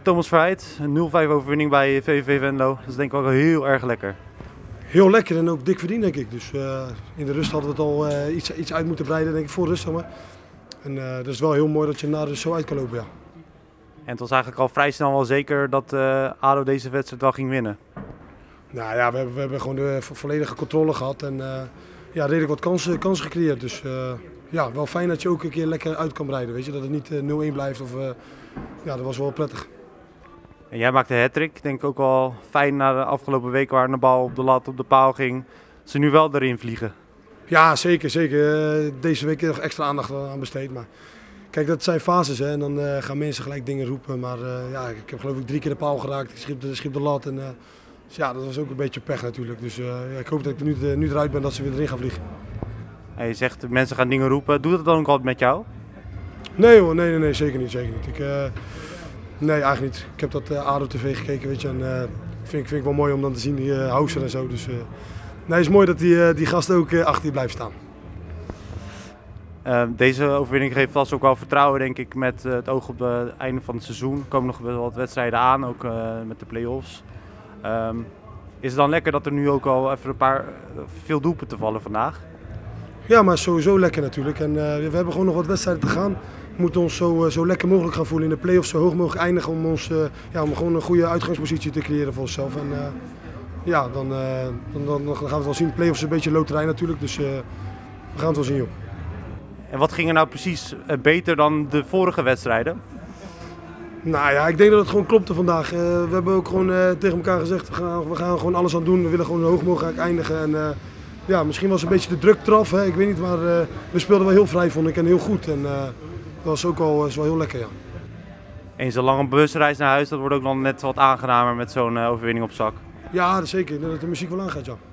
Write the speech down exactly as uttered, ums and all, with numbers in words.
Thomas Verheid, een nul vijf overwinning bij V V V Venlo. Dat is denk ik ook wel heel erg lekker. Heel lekker en ook dik verdiend denk ik. Dus uh, in de rust hadden we het al uh, iets, iets uit moeten breiden denk ik voor rust. Maar. En uh, dat is wel heel mooi dat je na de rust zo uit kan lopen. Ja. En het was eigenlijk al vrij snel wel zeker dat uh, A D O deze wedstrijd wel ging winnen. Nou ja, we hebben, we hebben gewoon de volledige controle gehad en uh, ja, redelijk wat kansen, kansen gecreëerd. Dus uh, ja, wel fijn dat je ook een keer lekker uit kan breiden. Weet je? Dat het niet uh, nul een blijft. Of, uh, ja, dat was wel prettig. En jij maakte de hat-trick, denk ik ook wel fijn na de afgelopen week waar de bal op de lat, op de paal ging. Ze nu wel erin vliegen. Ja, zeker. zeker. Uh, deze week nog extra aandacht aan besteed. Maar kijk, dat zijn fases hè? En dan uh, gaan mensen gelijk dingen roepen. Maar uh, ja, ik heb geloof ik drie keer de paal geraakt, ik schiep de, schiep de lat. En, uh, dus ja, dat was ook een beetje pech natuurlijk. Dus uh, ja, ik hoop dat ik er nu, uh, nu eruit ben dat ze weer erin gaan vliegen. En je zegt mensen gaan dingen roepen. Doet dat dan ook altijd met jou? Nee hoor, nee, nee, nee zeker niet. Zeker niet. Ik, uh, nee, eigenlijk niet. Ik heb dat uh, A D O T V gekeken, weet je. En uh, vind, vind ik wel mooi om dan te zien, die uh, Houser en zo. Dus uh, nee, het is mooi dat die, uh, die gast ook uh, achter je blijft staan. Uh, deze overwinning geeft vast ook wel vertrouwen, denk ik, met uh, het oog op het einde van het seizoen. Er komen nog wel wat wedstrijden aan, ook uh, met de play-offs. Um, is het dan lekker dat er nu ook al even een paar uh, veel doelpunten vallen vandaag? Ja, maar sowieso lekker natuurlijk. En uh, we hebben gewoon nog wat wedstrijden te gaan. We moeten ons zo, uh, zo lekker mogelijk gaan voelen in de play-offs, zo hoog mogelijk eindigen om, ons, uh, ja, om gewoon een goede uitgangspositie te creëren voor onszelf. En uh, ja, dan, uh, dan, dan, dan gaan we het wel zien. De play-offs is een beetje loterij natuurlijk, dus uh, we gaan het wel zien joh. En wat ging er nou precies uh, beter dan de vorige wedstrijden? Nou ja, ik denk dat het gewoon klopte vandaag. Uh, we hebben ook gewoon uh, tegen elkaar gezegd, we gaan, we gaan gewoon alles aan doen. We willen gewoon hoog mogelijk eindigen. En, uh, ja, misschien was het een beetje de druk eraf, hè? Ik weet niet, maar uh, we speelden wel heel vrij vond ik en heel goed. En uh, dat was ook wel, is wel heel lekker, ja. En zo'n lange busreis naar huis, dat wordt ook nog net wat aangenamer met zo'n uh, overwinning op zak. Ja, zeker. Dat de muziek wel aangaat, ja.